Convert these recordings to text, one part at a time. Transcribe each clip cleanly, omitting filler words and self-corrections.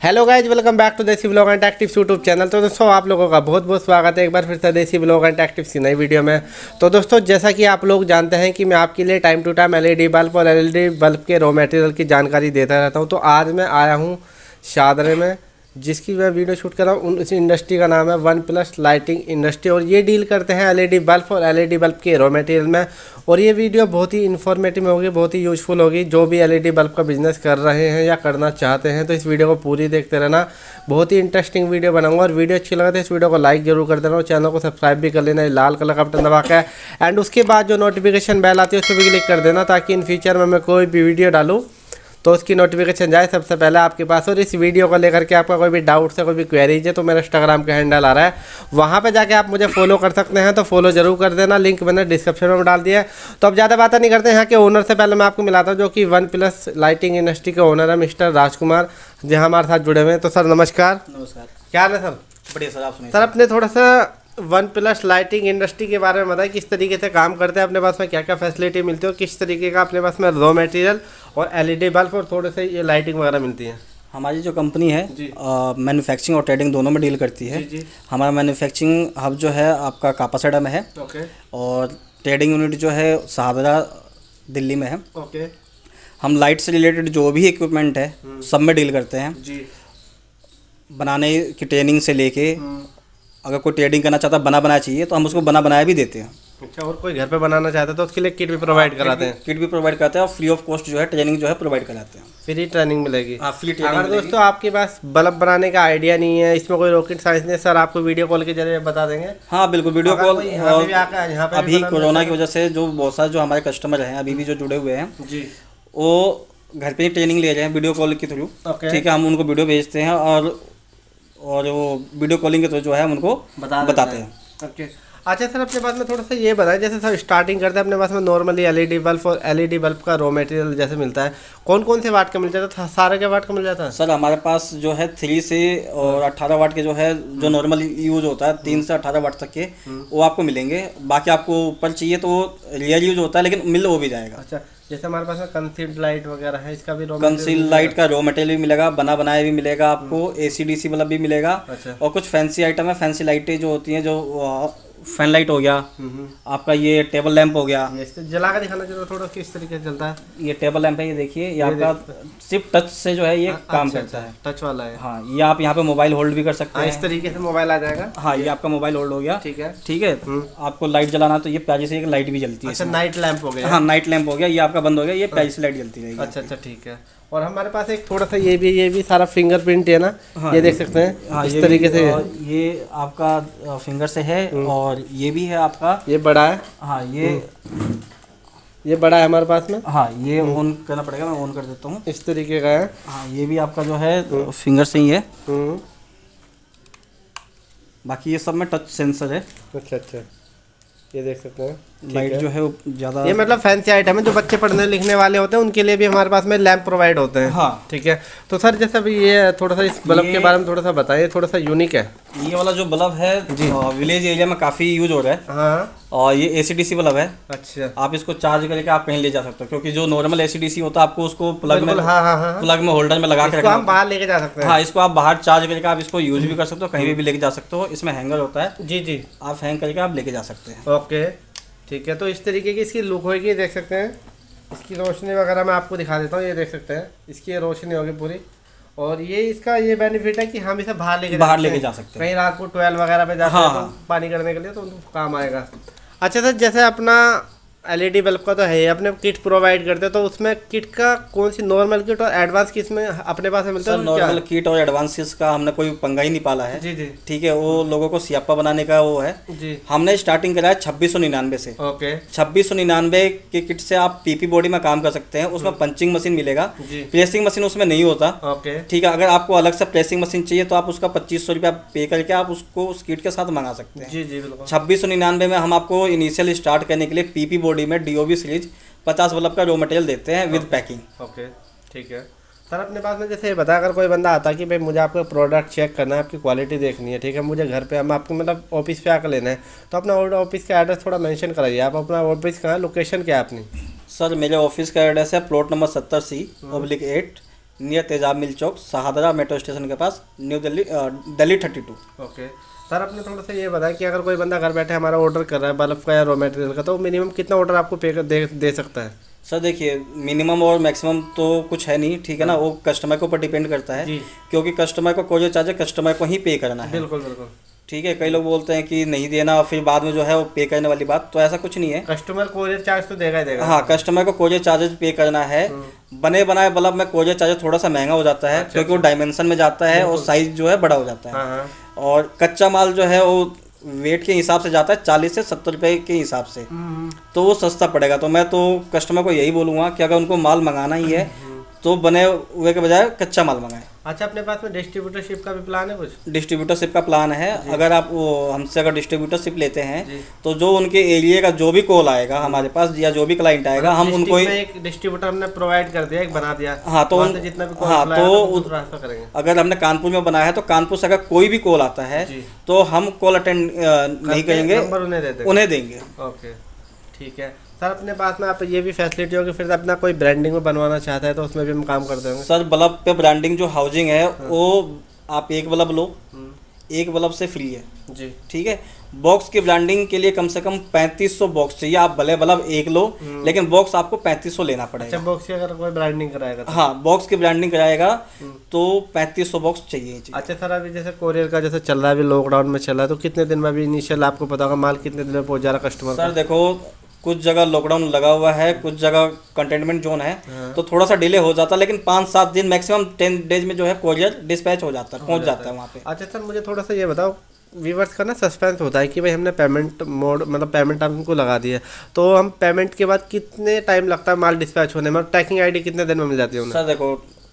Hello guys, welcome back to Desi blog and detectives YouTube channel. तो दोस्तों आप लोगों का बहुत बहुत स्वागत है एक बार फिर से देसी ब्लॉग एंड टेक्टिव्स की नई वीडियो में। तो दोस्तों जैसा कि आप लोग जानते हैं कि मैं आपके लिए time to time LED bulb और एलईडी बल्ब के रॉ मटेरियल की जानकारी देता रहता हूं। तो आज मैं आया हूं शादरे में, जिसकी मैं वीडियो शूट कर रहा हूँ। उस इंडस्ट्री का नाम है वन प्लस लाइटिंग इंडस्ट्री और ये डील करते हैं एलईडी बल्ब और एलईडी बल्ब के रॉ मटेरियल में। और ये वीडियो बहुत ही इन्फॉर्मेटिव होगी, बहुत ही यूज़फुल होगी। जो भी एलईडी बल्ब का बिजनेस कर रहे हैं या करना चाहते हैं तो इस वीडियो को पूरी देखते रहना। बहुत ही इंटरेस्टिंग वीडियो बनाऊंगा और वीडियो अच्छी लगे तो इस वीडियो को लाइक जरूर कर देना और चैनल को सब्सक्राइब भी कर लेना, लाल कलर का बटन दबा के। एंड उसके बाद जो नोटिफिकेशन बेल आती है उस पर भी क्लिक कर देना, ताकि इन फ्यूचर में मैं कोई भी वीडियो डालूँ तो उसकी नोटिफिकेशन जाए सबसे पहले आपके पास। और इस वीडियो को लेकर के आपका कोई भी डाउट है, कोई भी क्वेरीज है तो मेरा इंस्टाग्राम का हैंडल आ रहा है, वहाँ पे जाके आप मुझे फॉलो कर सकते हैं। तो फॉलो जरूर कर देना, लिंक मैंने डिस्क्रिप्शन में डाल दिया है। तो अब ज़्यादा बातें नहीं करते हैं, यहाँ के ओनर से पहले मैं आपको मिलाता हूँ, जो कि वन प्लस लाइटिंग इंडस्ट्री के ओनर है मिस्टर राजकुमार, जो हमारे साथ जुड़े हुए हैं। तो सर नमस्कार। नमस्कार। क्या हाल है सर? बढ़िया सर, आप सुनिए। सर अपने थोड़ा सा वन प्लस लाइटिंग इंडस्ट्री के बारे में बताएं, किस तरीके से काम करते हैं, अपने पास में क्या क्या फैसिलिटी मिलती है और किस तरीके का अपने पास में रॉ मटेरियल और एलईडी बल्ब और थोड़े से ये लाइटिंग वगैरह मिलती है। हमारी जो कंपनी है मैन्युफैक्चरिंग और ट्रेडिंग दोनों में डील करती है। जी। हमारा मैन्युफैक्चरिंग हब जो है आपका कापासेडा में है। ओके। और ट्रेडिंग यूनिट जो है शाहदरा दिल्ली में है। ओके। हम लाइट से रिलेटेड जो भी इक्विपमेंट है सब में डील करते हैं जी। बनाने की ट्रेनिंग से लेके अगर कोई ट्रेडिंग करना चाहता है बना बनाया चाहिए तो हम उसको बना बनाया भी देते हैं। अच्छा, और कोई घर पे बनाना चाहता है तो उसके लिए किट भी प्रोवाइड कराते हैं? किट भी प्रोवाइड कराते हैं और फ्री ऑफ कॉस्ट जो है ट्रेनिंग जो है प्रोवाइड कराते हैं। फ्री ट्रेनिंग मिलेगी? हाँ, फ्री ट्रेनिंग। अगर दोस्तों आपके पास बल्ब बनाने का आइडिया नहीं है, इसमें कोई रॉकेट साइंस नहीं, सर आपको वीडियो कॉल के जरिए बता देंगे। हाँ बिल्कुल, वीडियो कॉल। अभी कोरोना की वजह से जो बहुत सारे जो हमारे कस्टमर हैं अभी भी जो जुड़े हुए हैं जी, वो घर पे ही ट्रेनिंग ले रहे हैं वीडियो कॉल के थ्रू। ठीक है, हम उनको वीडियो भेजते हैं और वो वीडियो कॉलिंग के थ्रू जो है हम उनको बताते हैं। ओके। अच्छा सर, अपने पास में थोड़ा सा ये बताएं, जैसे सर स्टार्टिंग करते हैं अपने पास में नॉर्मली एलईडी बल्ब और एलईडी बल्ब का रॉ मटेरियल जैसे मिलता है, कौन कौन से वाट का मिल जाता है? सारे के वाट का मिल जाता है? सर हमारे पास जो है 3 से और 18 वाट के जो है जो नॉर्मल यूज़ होता है 3 से 18 वाट तक के वो आपको मिलेंगे। बाकी आपको ऊपर चाहिए तो रियल यूज होता है लेकिन मिल वो भी जाएगा। अच्छा, जैसे हमारे पास में कंसील्ड लाइट वगैरह है, इसका भी कंसील्ड लाइट का रॉ मटेरियल भी मिलेगा, बना बनाया भी मिलेगा आपको, एसीडीसी बल्ब भी मिलेगा। अच्छा। और कुछ फैंसी आइटम है, फैंसी लाइटें जो होती हैं, जो फैन लाइट हो गया आपका, ये टेबल लैंप हो गया। जला कर दिखाना चाहिए थोड़ा किस तरीके से चलता है। ये टेबल लैंप है, ये देखिए, ये आपका सिर्फ टच से जो है ये काम करता है। टच वाला है? हाँ, ये आप यहाँ पे मोबाइल होल्ड भी कर सकते हैं। इस तरीके से मोबाइल आ जाएगा। हाँ, ये आपका मोबाइल होल्ड हो गया। ठीक है। ठीक है। आपको लाइट जलाना तो ये प्याजी से एक लाइट भी जलती है। अच्छा, नाइट लैंप हो गया। हाँ, नाइट लैंप हो गया, ये आपका बंद हो गया, ये प्याजी से लाइट जलती रहेगी। अच्छा अच्छा, ठीक है। और हमारे पास एक थोड़ा सा ये भी सारा फिंगरप्रिंट है ना। हाँ, ये देख सकते हैं। हाँ, इस तरीके से ये आपका फिंगर से है और ये भी है आपका, ये बड़ा है। हाँ, ये बड़ा है हमारे पास में। हाँ, ये ऑन करना पड़ेगा, मैं ऑन कर देता हूँ। इस तरीके का है। हाँ, ये भी आपका जो है फिंगर से ही है। बाकी ये सब में टच सेंसर है। अच्छा अच्छा, ये देख सकते हैं। लाइट जो है वो ज़्यादा, ये मतलब फैंसी आइटम है, जो बच्चे पढ़ने लिखने वाले होते हैं उनके लिए भी हमारे पास में लैंप प्रोवाइड होते हैं। हाँ, ठीक है। तो सर जैसे अभी ये थोड़ा सा इस बल्ब के बारे में थोड़ा सा बताइए, थोड़ा सा यूनिक है। ये वाला जो बल्ब है विलेज एरिया में काफ़ी यूज हो रहा है। हाँ, और ये एसीडीसी बल्ब है। अच्छा। आप इसको चार्ज करके आप कहीं ले जा सकते हो, क्योंकि जो नॉर्मल एसीडीसी होता है आपको उसको प्लग में, प्लग में होल्डर में लगा के हम बाहर लेके जा सकते हैं। हाँ, इसको आप बाहर चार्ज करके आप इसको यूज भी कर सकते हो, कहीं भी लेके जा सकते हो। इसमें हैंगर होता है। जी जी, आप हैंग करके आप लेके जा सकते हैं। ओके, ठीक है। तो इस तरीके की इसकी लुक होगी, देख सकते हैं। इसकी रोशनी वगैरह मैं आपको दिखा देता हूँ, ये देख सकते हैं, इसकी ये रोशनी होगी पूरी। और ये इसका ये बेनिफिट है कि हम इसे बाहर लेके जा सकते हैं। कहीं रात को 12 वगैरह पे जाते हैं तो पानी करने के लिए तो काम आएगा। अच्छा सर, जैसे अपना एलईडी बल्ब का तो है, अपने किट प्रोवाइड करते हैं, तो उसमें किट का कौन सी नॉर्मल किट और एडवांस किट में अपने पास मिलता है? नॉर्मल किट और एडवांस किट का हमने कोई पंगा ही नहीं पाला है। जी जी, ठीक है। वो लोगों को सियापा बनाने का वो है जी। हमने स्टार्टिंग करा है 2699 से। ओके। 2699 के किट से आप पीपी बॉडी में काम कर सकते हैं। उसमें पंचिंग मशीन मिलेगा, प्रेसिंग मशीन उसमें नहीं होता। ओके, ठीक है। अगर आपको अलग से प्रेसिंग मशीन चाहिए तो आप उसका 2500 रुपया पे करके आप उसको उस किट के साथ मंगा सकते हैं। जी जी, बिल्कुल। 2699 में हम आपको इनिशियल स्टार्ट करने के लिए पीपी बॉडी में डीओबी सीरीज 50 बल्ब का रॉ मटेरियल देते हैं विद पैकिंग। ओके, ठीक है। सर अपने पास में जैसे बता, अगर कोई बंदा आता है कि भाई मुझे आपका प्रोडक्ट चेक करना है, आपकी क्वालिटी देखनी है, ठीक है, मुझे घर पे हम आपको मतलब ऑफिस पे आकर लेना है, तो अपना ऑफिस का एड्रेस थोड़ा मेंशन कराइए। आप अपना ऑफिस कहाँ है, लोकेशन क्या है अपनी? सर मेरे ऑफिस का एड्रेस है plot number 70C/8, near Tezab mill Chowk, Shahdara metro station के पास, new Delhi, Delhi 32। Okay sir, आपने थोड़ा सा ये बताया कि अगर कोई बंदा घर बैठे हमारा ऑर्डर कर रहा है बल्ब का या रॉ मटेरियल का, तो मिनिमम कितना ऑर्डर आपको पे दे सकता है? सर देखिए, मिनिमम और मैक्सिमम तो कुछ है नहीं, ठीक है ना, वो कस्टमर के ऊपर डिपेंड करता है, क्योंकि कस्टमर को कोरियर चार्ज कस्टमर को ही पे करना है। बिल्कुल बिल्कुल, ठीक है। कई लोग बोलते हैं कि नहीं देना और फिर बाद में जो है वो पे करने वाली बात, तो ऐसा कुछ नहीं है। कस्टमर कोरियर चार्ज तो देगा ही देगा। हाँ, कस्टमर को कोरियर चार्जेज पे करना है। बने बनाए बल्ब में कोरियर चार्ज थोड़ा सा महंगा हो जाता है, क्योंकि वो डायमेंशन में जाता है और साइज जो है बड़ा हो जाता है। और कच्चा माल जो है वो वेट के हिसाब से जाता है 40 से 70 रुपए के हिसाब से, तो वो सस्ता पड़ेगा। तो मैं तो कस्टमर को यही बोलूँगा कि अगर उनको माल मंगाना ही है तो बने हुए के बजाय कच्चा माल मंगाएं। अच्छा, अपने पास में डिस्ट्रीब्यूटरशिप का भी प्लान है कुछ? डिस्ट्रीब्यूटरशिप का प्लान है। अगर आप वो हमसे अगर डिस्ट्रीब्यूटरशिप लेते हैं तो जो उनके एरिया का जो भी कॉल आएगा हमारे पास या जो भी क्लाइंट आएगा, हम उनको एक डिस्ट्रीब्यूटर हमने प्रोवाइड कर दिया, एक बना दिया। हाँ, तो जितना भी ट्रांसफर करेंगे। अगर हमने कानपुर में बनाया है तो कानपुर से अगर कोई भी कॉल आता है तो हम कॉल अटेंड नहीं करेंगे, उन्हें देंगे। ओके, ठीक है सर। अपने पास में आप ये भी फैसिलिटी होगी, फिर अपना कोई ब्रांडिंग में बनवाना चाहता है तो उसमें भी हम काम कर देंगे। सर बल्ब पे ब्रांडिंग जो हाउसिंग है वो आप एक बल्ब लो, एक बल्ब से फ्री है जी, ठीक है। बॉक्स की ब्रांडिंग के लिए कम से कम 3500 बॉक्स चाहिए। आप भले बल्ब एक लो, लेकिन बॉक्स आपको 3500 लेना पड़ेगा। अच्छा, बॉक्स की अगर कोई ब्रांडिंग कराएगा तो? हाँ, बॉक्स की ब्रांडिंग कराएगा तो 3500 बॉक्स चाहिए। अच्छा सर, अभी जैसे कोरियर का जैसे चल रहा है, अभी लॉकडाउन में चल रहा है, तो कितने दिन में अभी इनिशियल आपको पता होगा माल कितने दिन में पहुंच जा रहा कस्टमर? सर देखो, कुछ जगह लॉकडाउन लगा हुआ है, कुछ जगह कंटेनमेंट जोन है, तो थोड़ा सा डिले हो जाता है, लेकिन 5-7 दिन मैक्सिमम 10 डेज में जो है कोरियर डिस्पैच हो जाता है, पहुंच जाता है वहाँ पे। अच्छा सर, मुझे थोड़ा सा ये बताओ, व्यूवर्स का ना सस्पेंस होता है कि भाई हमने पेमेंट मोड मतलब पेमेंट हमको लगा दी है, तो हम पेमेंट के बाद कितने टाइम लगता है माल डिस्पैच होने में? ट्रैकिंग आईडी कितने दिन में मिल जाती है? सर देखो,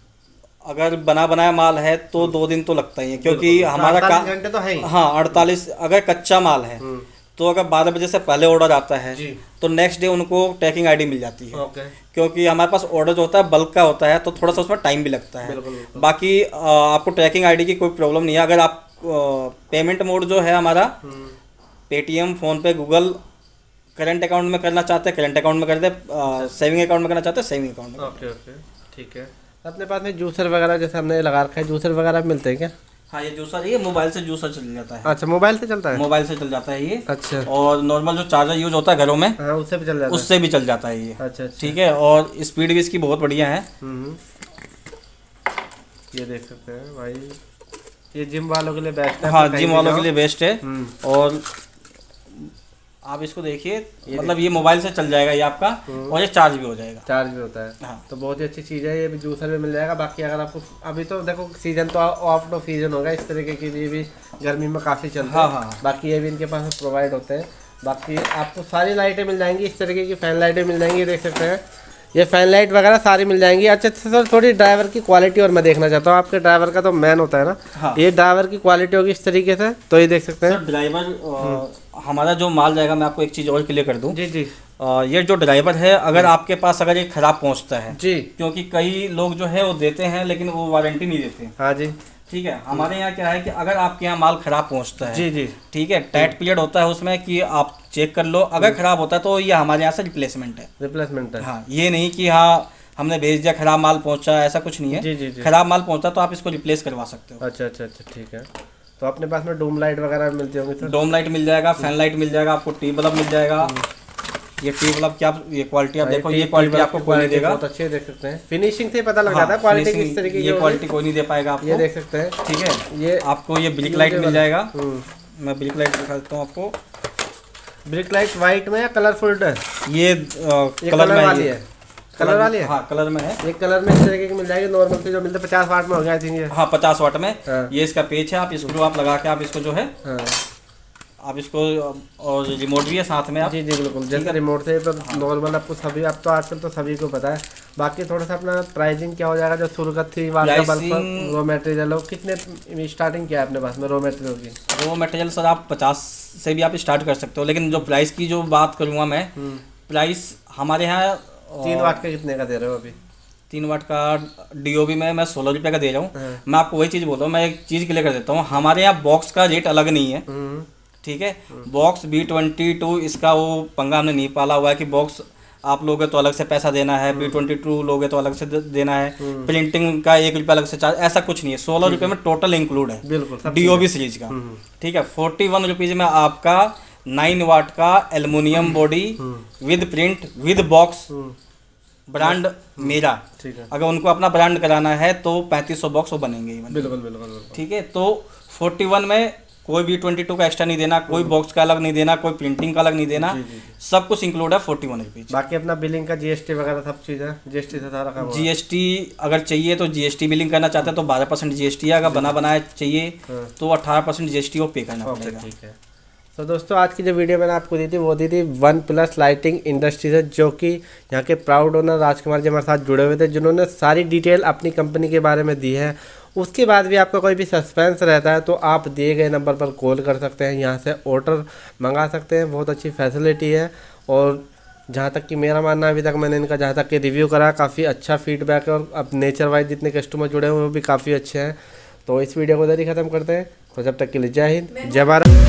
अगर बना बनाया माल है तो 2 दिन तो लगता ही है, क्योंकि हमारा 48 घंटे तो है ही। हाँ, 48। अगर कच्चा माल है तो अगर 12 बजे से पहले ऑर्डर आता है तो नेक्स्ट डे उनको ट्रैकिंग आईडी मिल जाती है। क्योंकि हमारे पास ऑर्डर जो होता है बल्क का होता है, तो थोड़ा सा उसमें टाइम भी लगता है। बाकी आपको ट्रैकिंग आईडी की कोई प्रॉब्लम नहीं है। अगर आप पेमेंट मोड जो है हमारा Paytm, PhonePe, Google, current account में करना चाहते हैं करंट अकाउंट में कर दे, सेविंग अकाउंट में करना चाहते हैं सेविंग अकाउंट में। ओके, ठीक है। अपने पास में जूसर वगैरह जैसे हमने लगा रखा है, जूसर वगैरह मिलते हैं क्या? हाँ, ये जूसर, ये मोबाइल से जूसर चल जाता है। अच्छा, मोबाइल से चलता है? मोबाइल से चल जाता है ये। अच्छा। और नॉर्मल जो चार्जर यूज होता है घरों में, हाँ, उससे भी चल जाता है? उससे भी चल जाता है ये। अच्छा, ठीक है। और स्पीड भी इसकी बहुत बढ़िया है। ये देख सकते हैं भाई, ये जिम वालों के लिए बेस्ट है। हाँ, जिम वालों के लिए बेस्ट है। और आप इसको देखिए, मतलब ये मोबाइल से चल जाएगा ये आपका, और ये चार्ज भी हो जाएगा। चार्ज भी होता है। हाँ, तो बहुत ही अच्छी चीज़ है। ये भी जूसर में मिल जाएगा। बाकी अगर आपको अभी तो देखो सीजन तो आउट ऑफ सीजन होगा, इस तरीके के लिए भी गर्मी में काफ़ी चलता है। हाँ। बाकी ये भी इनके पास प्रोवाइड होते हैं। बाकी आपको सारी लाइटें मिल जाएंगी, इस तरीके की फैन लाइटें मिल जाएंगी, देख सकते हैं ये फैन लाइट वगैरह सारी मिल जाएंगी। अच्छा सर, थोड़ी ड्राइवर की क्वालिटी और मैं देखना चाहता हूँ। आपके ड्राइवर का तो मैन होता है ना? हाँ। ये ड्राइवर की क्वालिटी होगी इस तरीके से, तो ये देख सकते हैं ड्राइवर हमारा जो माल जाएगा, मैं आपको एक चीज़ और क्लियर कर दूं। जी जी। ये जो ड्राइवर है, अगर आपके पास अगर ये खराब पहुंचता है जी, क्योंकि कई लोग जो है वो देते हैं लेकिन वो वारंटी नहीं देते। हाँ जी, ठीक है। हमारे यहाँ क्या है कि अगर आपके यहाँ माल खराब पहुँचता है, जी जी, ठीक है, टाइट पीरियड होता है उसमें कि आप चेक कर लो, अगर खराब होता है तो ये हमारे यहाँ से रिप्लेसमेंट है। रिप्लेसमेंट है। हाँ, ये नहीं कि हाँ हमने भेज दिया खराब माल पहुंचा, ऐसा कुछ नहीं है। जी जी जी। खराब माल पहुंचा तो आप इसको रिप्लेस करवा सकते हो। अच्छा अच्छा अच्छा, ठीक है। तो अपने पास में डोम लाइट वगैरह मिलती होंगी सर? डोम लाइट मिल जाएगा, फैन लाइट मिल जाएगा, आपको टी बल्ब मिल जाएगा। ये टी बल्ब की आप ये क्वालिटी आप देखो, ये क्वालिटी आपको कोई नहीं देगा। बहुत अच्छे देख सकते हैं, फिनिशिंग से पता लग जाता है क्वालिटी किस तरीके की। ये क्वालिटी कोई नहीं दे पाएगा आपको, ये देख सकते हैं। ठीक है। ये आपको ये ब्रिक लाइट मिल जाएगा। मैं ब्रिक लाइट दिखा देता हूँ आपको। ब्रिक लाइट वाइट में या कलरफुल है? ये कलर में वाली है। कलर वाली है? हाँ, कलर में है। एक कलर में इस तरीके की मिल जाएगी। नॉर्मल से जो मिलते 50 वाट में हो गया, आई थिंक ये। हाँ, 50 वाट में। ये इसका पेज है, आप स्क्रू आप लगा के आप इसको जो है आप इसको, और रिमोट भी है साथ में आप। जी जी बिल्कुल, जैसे रिमोट से तो नॉर्मल आपको सभी, अब तो आजकल तो सभी को पता है। बाकी थोड़ा सा अपना प्राइसिंग क्या हो जाएगा? जो सुरगत थी वाट का बल्ब रॉ मटेरियल हो, कितने स्टार्टिंग क्या है अपने पास में रॉ मटेरियल की? रॉ मटेरियल सर आप 50 से भी आप स्टार्ट कर सकते हो, लेकिन जो प्राइस की जो बात करूँगा मैं, प्राइस हमारे यहाँ 3 वाट का कितने का दे रहे हो अभी? 3 वाट का DOB में मैं 16 रुपये का दे रहा हूँ। मैं आपको वही चीज़ बोल रहा हूँ, मैं एक चीज़ क्लियर कर देता हूँ, हमारे यहाँ बॉक्स का रेट अलग नहीं है। ठीक है। बॉक्स B22 इसका वो पंगा हमने नहीं पाला हुआ है कि बॉक्स आप लोगे तो अलग से पैसा देना है, B22 लोगे तो अलग से देना है, प्रिंटिंग का 1 रुपया अलग से चार्ज, ऐसा कुछ नहीं है। 16 रुपये में टोटल इंक्लूड है, बिल्कुल DOB सीरीज का। ठीक है, 41 रुपीज़ में आपका 9 वाट का aluminium body with print with box, brand मेरा। ठीक है, अगर उनको अपना ब्रांड कराना है तो 3500 बॉक्स वो बनेंगे ही। बिल्कुल बिल्कुल। ठीक है, तो 41 में कोई B22 का एक्स्ट्रा नहीं देना, कोई बॉक्स का अलग नहीं देना, कोई प्रिंटिंग का अलग नहीं देना, सब कुछ इंक्लूड है 41 रुपीज़। बाकी अपना बिलिंग का GST वगैरह सब चीज़ है, GST से सारा काम। GST अगर चाहिए तो GST बिलिंग करना चाहते हैं तो 12% GST है, अगर बना बनाया चाहिए तो 18% GST वो पे करना पड़ेगा। ठीक है, तो दोस्तों आज की जो वीडियो मैंने आपको दी थी वो दी थी OnePlus लाइटिंग इंडस्ट्रीज है, जो कि यहाँ के प्राउड ओनर राजकुमार जी हमारे साथ जुड़े हुए थे, जिन्होंने सारी डिटेल अपनी कंपनी के बारे में दी है। उसके बाद भी आपका कोई भी सस्पेंस रहता है तो आप दिए गए नंबर पर कॉल कर सकते हैं, यहाँ से ऑर्डर मंगा सकते हैं। बहुत अच्छी फैसिलिटी है, और जहाँ तक कि मेरा मानना अभी तक मैंने इनका जहाँ तक कि रिव्यू करा काफ़ी अच्छा फीडबैक है, और अब नेचर वाइज जितने कस्टमर जुड़े हुए वो भी काफ़ी अच्छे हैं। तो इस वीडियो को इधर ही ख़त्म करते हैं, तो जब तक के लिए जय हिंद, जय भारत।